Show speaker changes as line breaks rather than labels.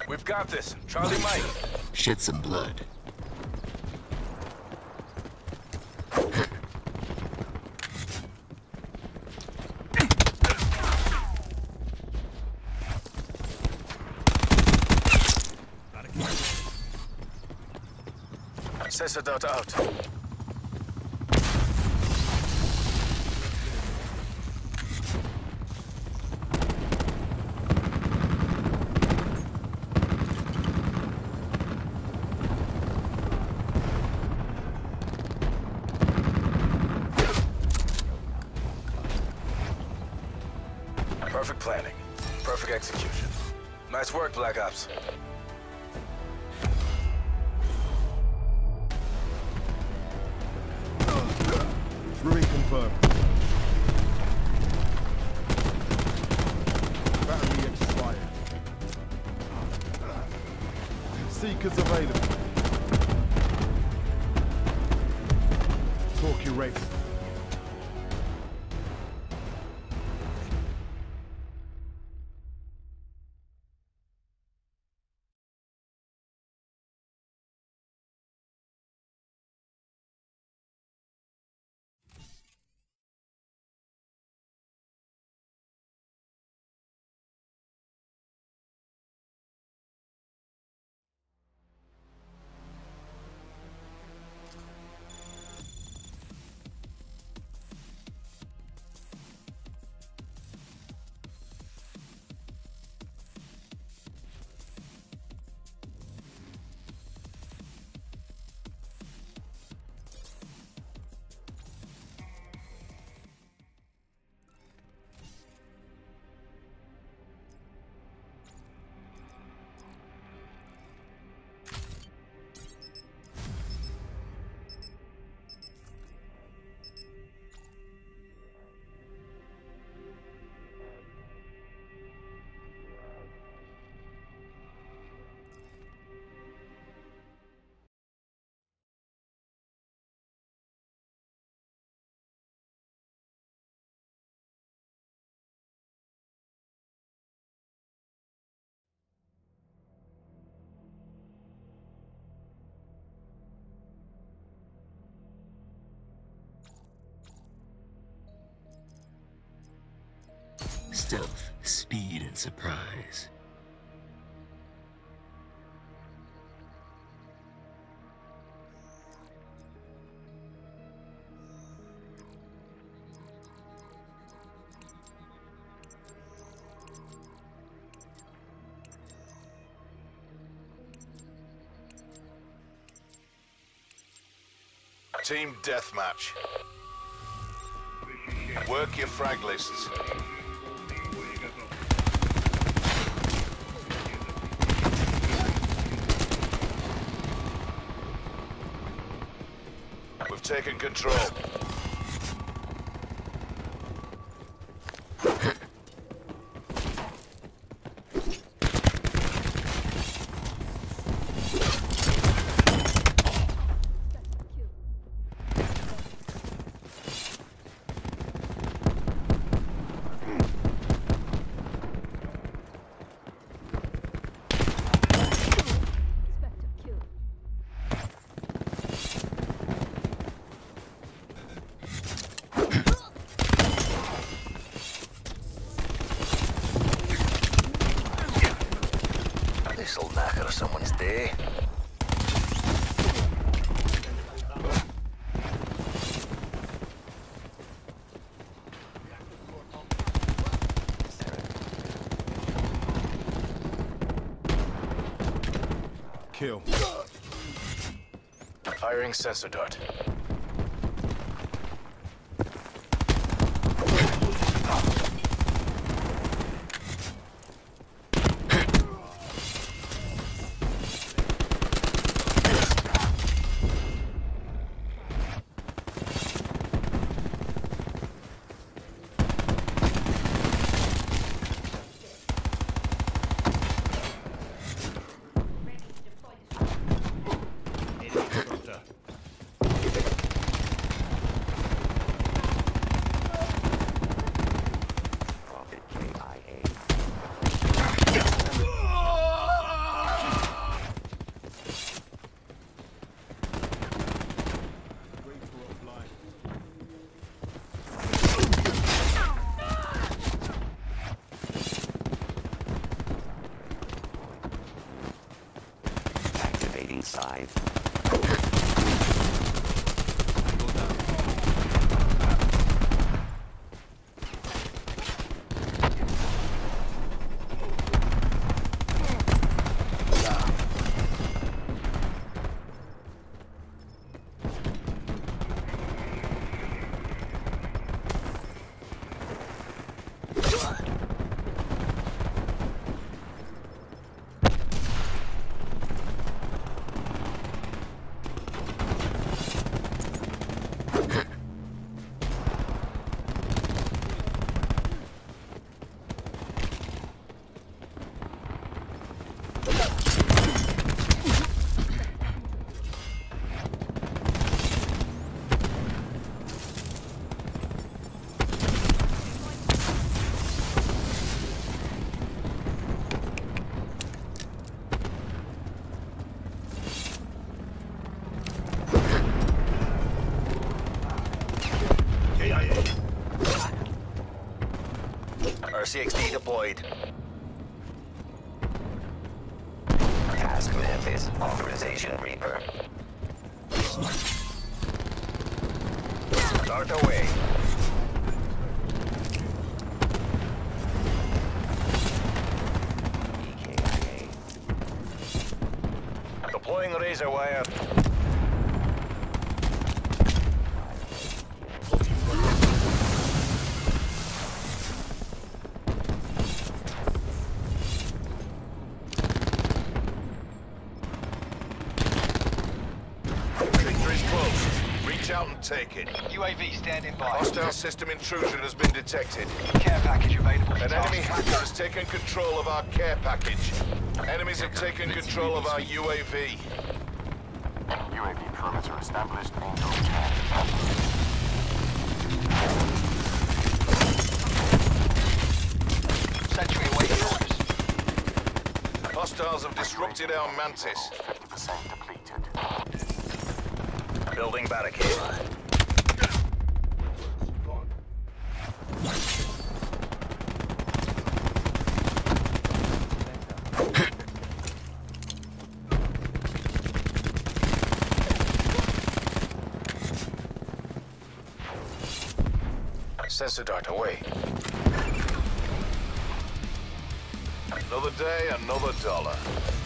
We've got this. Charlie Mike.
Shed some blood.
Cessadot out. Perfect planning. Perfect execution. Nice work, Black Ops.
Reconfirm. Battery expired. Seekers available. Talk erased.
Stealth, speed, and surprise.
Team deathmatch. Work your frag lists. We've taken control.
This'll knacker someone's day.
Kill.
Firing sensor dart.
inside.
RCXD deployed. Task Memphis. Authorization Reaper. Start away. EKIA. Deploying razor wire.
Out and take it.
UAV standing by.
Hostile system intrusion has been detected.
Care package available for
An enemy
task.
hacker has taken control of our care package. Enemies have taken control of our UAV.
UAV perimeter established. Angel 10.
Sentry awaiting orders.
Hostiles have disrupted our Mantis.
50% depleted.
Building barricade.
Sensor dart away.
Another day, another dollar.